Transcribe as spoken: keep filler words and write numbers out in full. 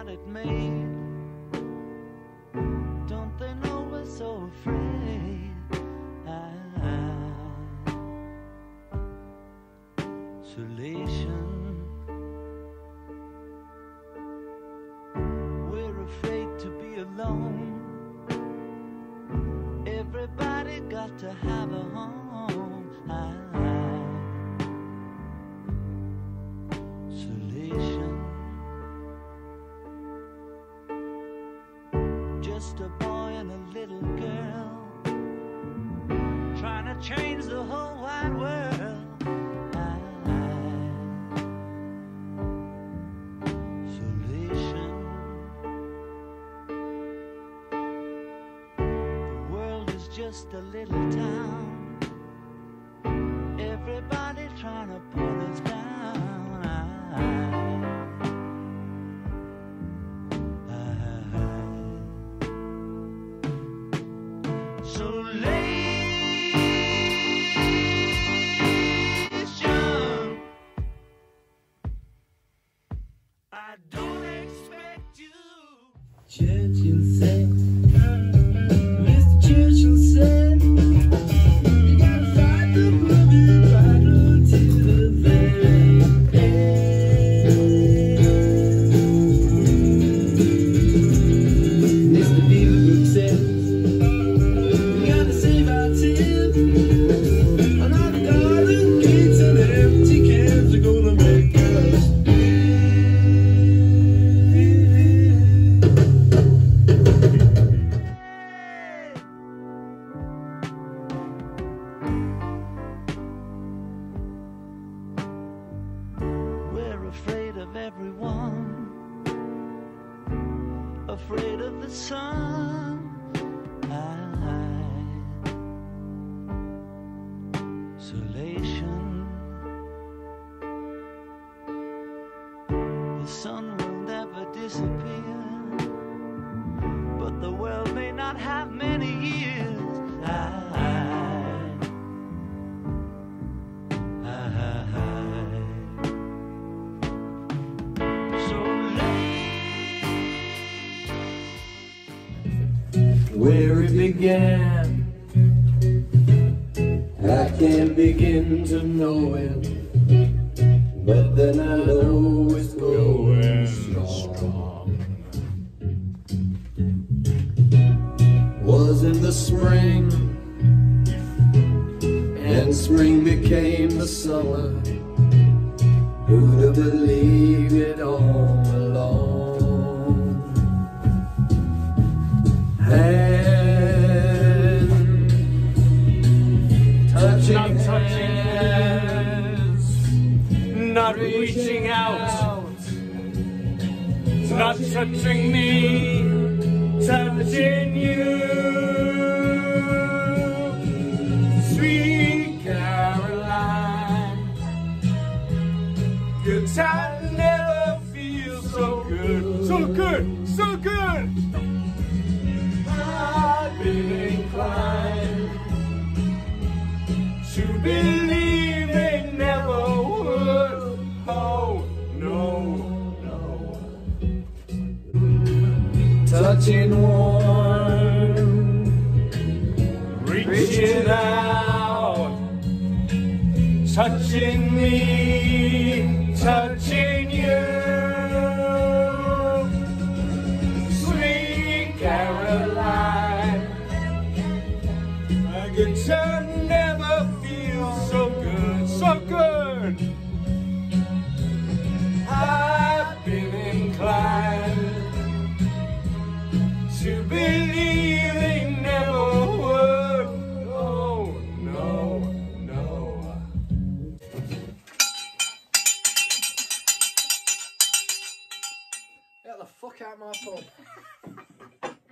got it made. Don't they know we're so afraid? Isolation. We're afraid to be alone. Everybody got to have a home. Isolation. Just a boy and a little girl trying to change the whole wide world. Isolation. The world is just a little town. Everybody trying to pull us down. I don't expect you. Churchill said, Mister Churchill said, you gotta fight the bloody battle to the very end. Mister Beaverbrook said, we gotta save our tin, and all the garden gates and empty cans are gonna make us. Afraid of everyone, afraid of the sun. Isolation. The sun will never disappear, but the world may not have many years. Where it began, I can't begin to know it, but then I know it's going strong. Was in the spring, and spring became the summer. Who'd have believed it all along? Hand, touching, not touching hands, not reaching out, not touching me, touching you. Sweet Caroline, good time never feels so good, so good, so good. I've been inclined to believe they never would. Oh, no, no. Touching warm, reaching out, touching me, touching you. Sweet Caroline, my guitar never feels so good, so good. I've been inclined to believe they never would. Oh, no, no. Get the fuck out of my pub.